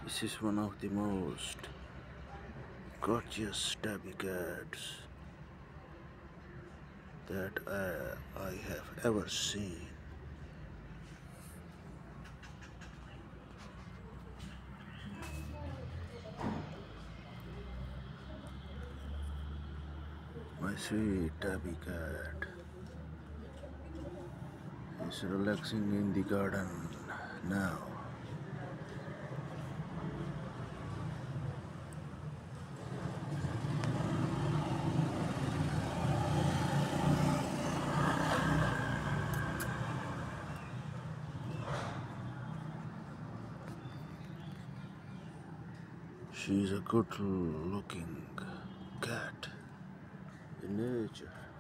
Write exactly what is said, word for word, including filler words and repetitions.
This is one of the most gorgeous tabby cats that I, I have ever seen. My sweet tabby cat is relaxing in the garden now. She is a good looking cat in nature.